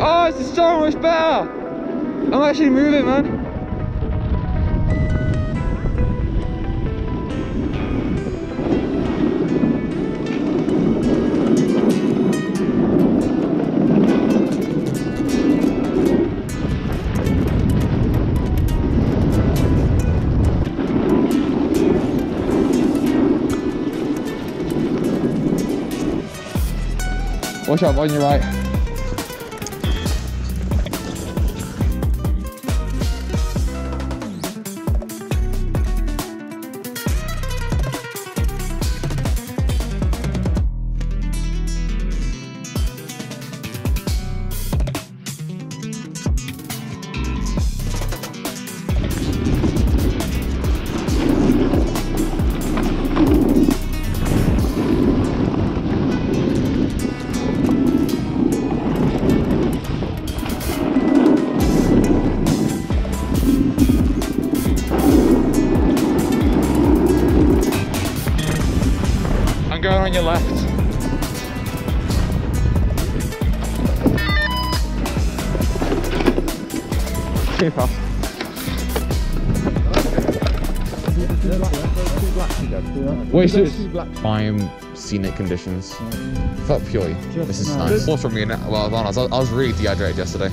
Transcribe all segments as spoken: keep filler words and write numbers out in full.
Oh, this is so much better. I'm actually moving, man. Watch out on your right. Going on your left. Too fast. Wait, so prime scenic conditions. Fuck Puri. This is nice. More from me now. Well, I was, I was really dehydrated yesterday.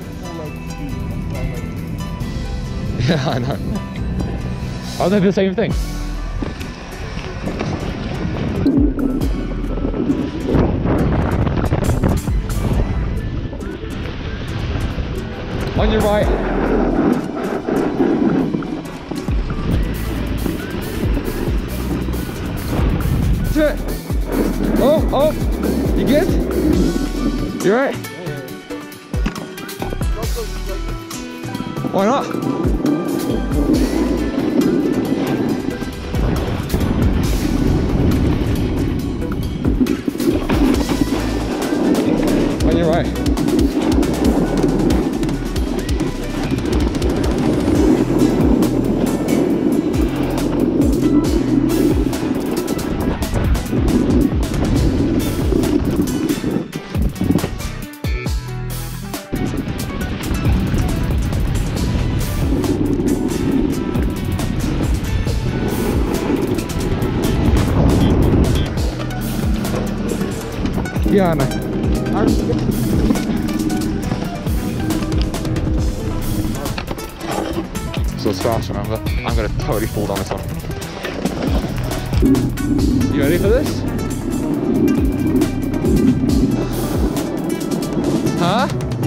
Yeah, I know. Are they the same thing? On your right. Do it. Oh, oh. You good? You right? Why not? On your right. Yeah, no. So it's fast, remember? I'm gonna totally fall down this one. You ready for this? Huh?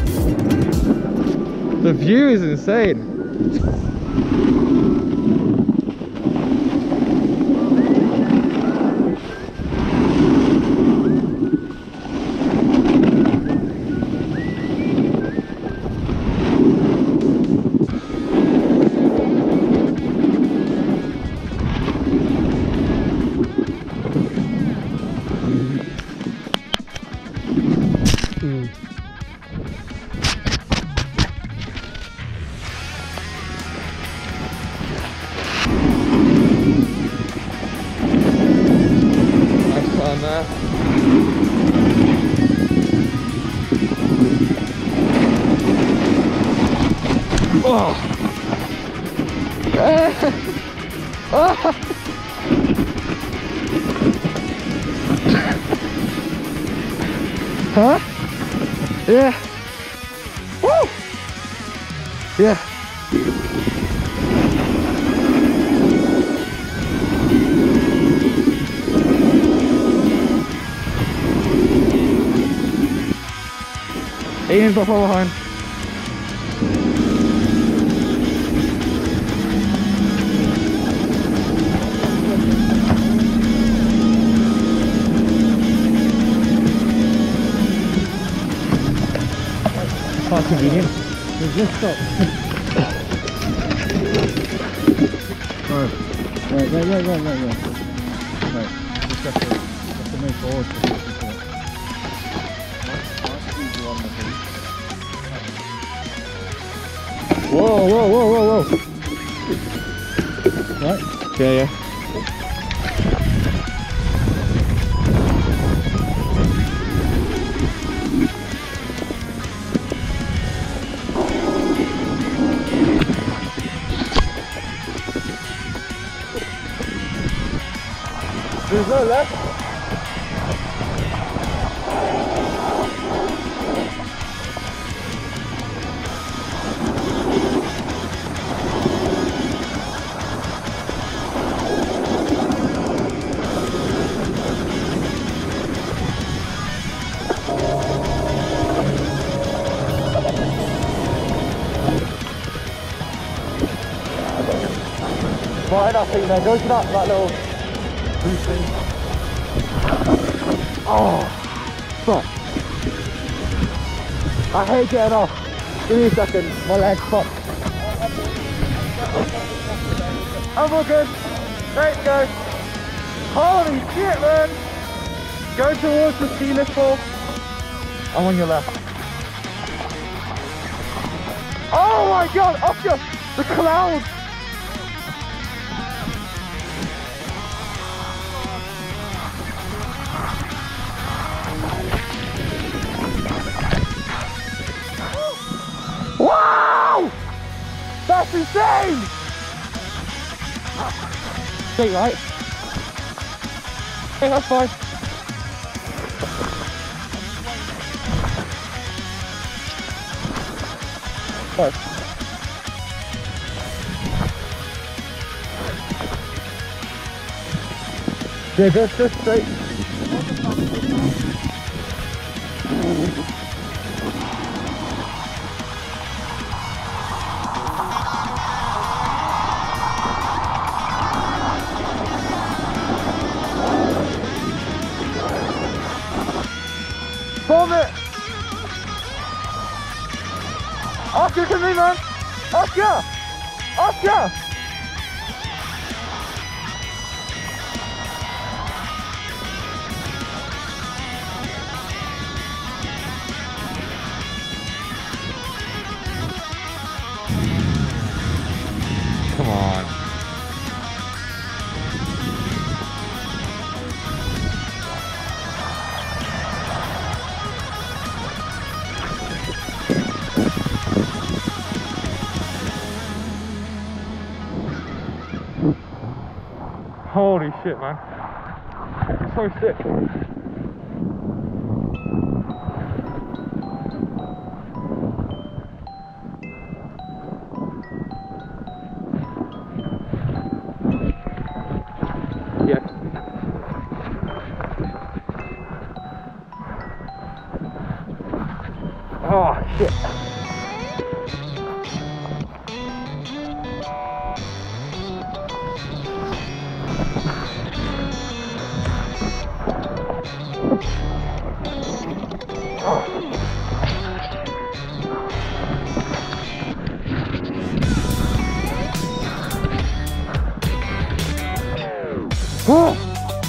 The view is insane. Oh. Oh. Huh? Yeah. Woo. Yeah. Ian's not far behind. Quite convenient. We've just stopped. Right. Right, right, right, right, right, right. Right. Just have to, have to move forward for this support. Whoa, whoa, whoa, whoa, whoa. Right? Yeah, yeah. There's no left. Right up in there, go to that, that little blue thing. Oh, fuck. I hate getting off. Give me a second, my leg's fucked. I'm all good. There you go. Holy shit, man. Go towards the ski lift pole. I'm on your left. Oh my god, Oscar, the clouds. Wow! That's insane! Straight right. Hey, that's fine. Right. Yeah, just, just straight. Vomit! Oscar, come in, man! Oscar! Oscar! Come on. Holy shit, man. It's so sick. Yeah. Oh, shit. Oh.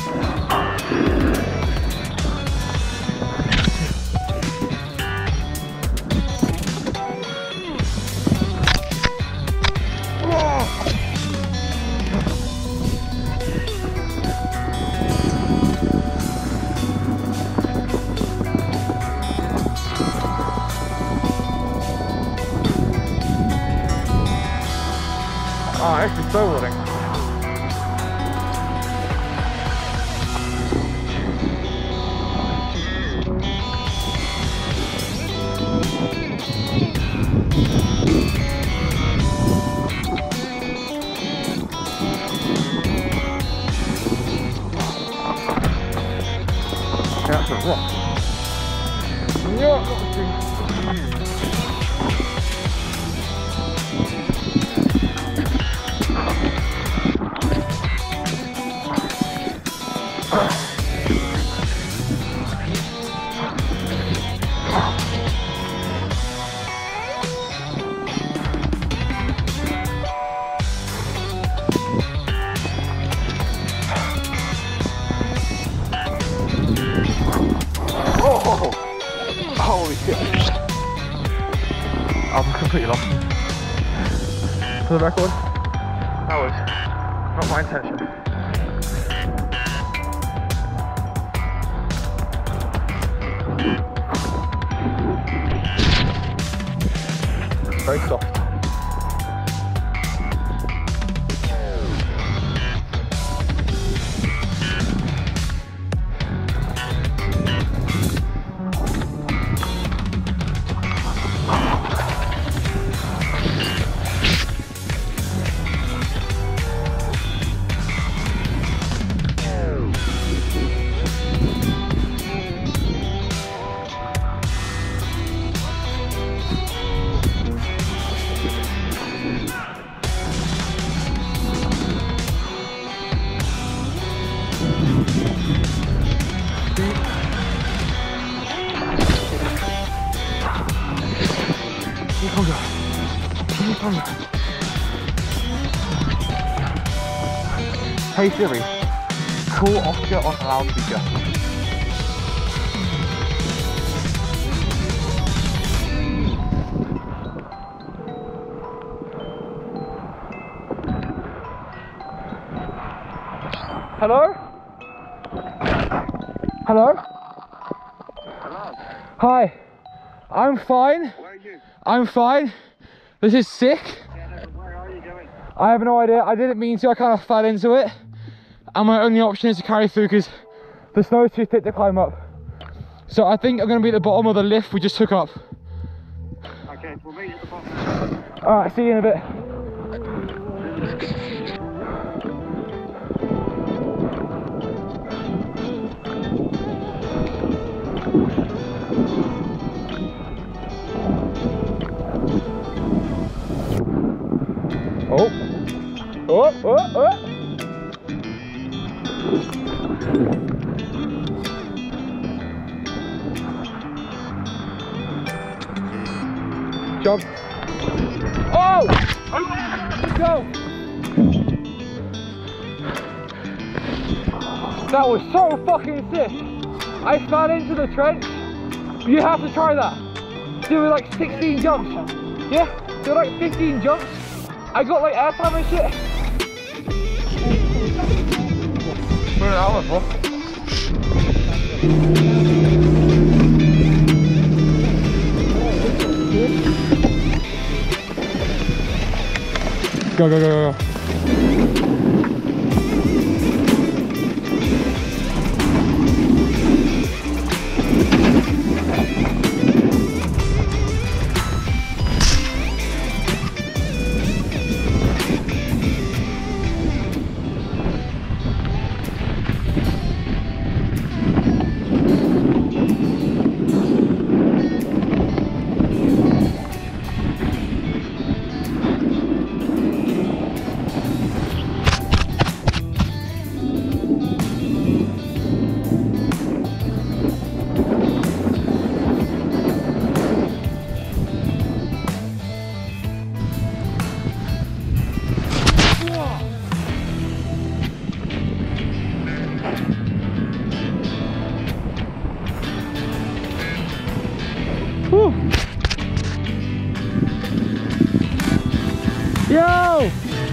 Oh, this is so rewarding. Yeah, that's a rock. Yeah, oh, holy shit. I'm completely lost. For the record, that was not my intention. Very soft. Come on, come on. Hey Siri, call Oscar on loudspeaker. Hello? Hello? Hello. Hi. I'm fine. Where are you? I'm fine. This is sick. Yeah, no, where are you going? I have no idea. I didn't mean to. I kind of fell into it. And my only option is to carry through because the snow is too thick to climb up. So I think I'm going to be at the bottom of the lift we just took up. Okay, we'll meet at the bottom. Alright, see you in a bit. Oh, oh, oh, oh. Jump. Oh! Let's go. That was so fucking sick. I fell into the trench. You have to try that. Do it like sixteen jumps. Yeah, do like fifteen jumps. I got like airtime and shit. We're an hour, bro. Go, go, go, go, go. Whew. Yo!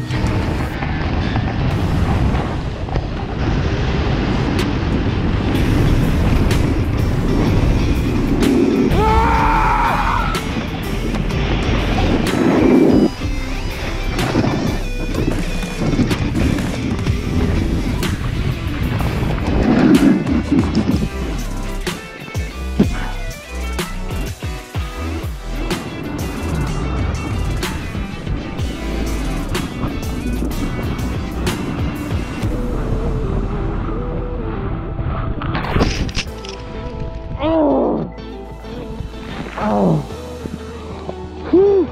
Oh. Whew.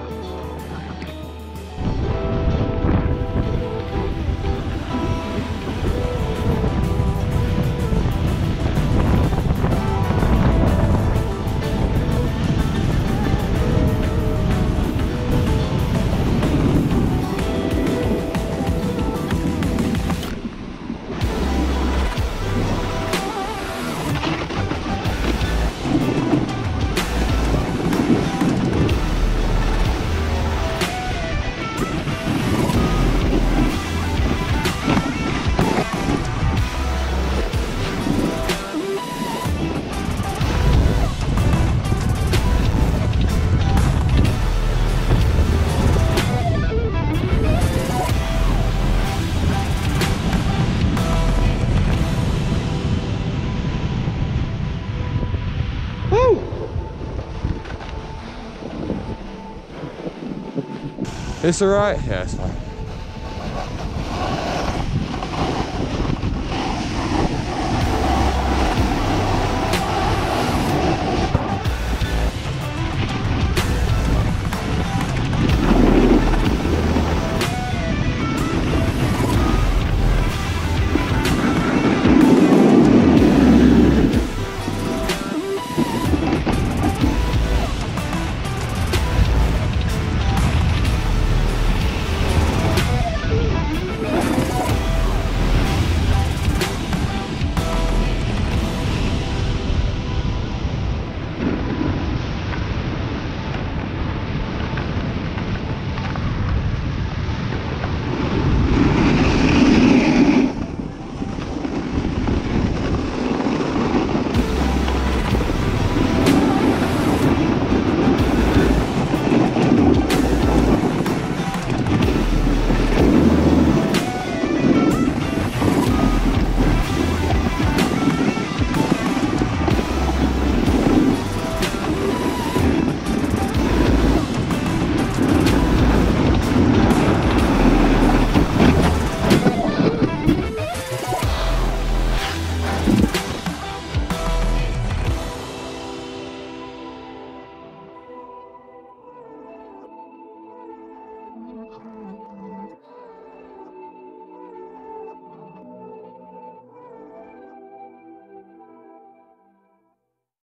It's alright? Yeah, it's fine.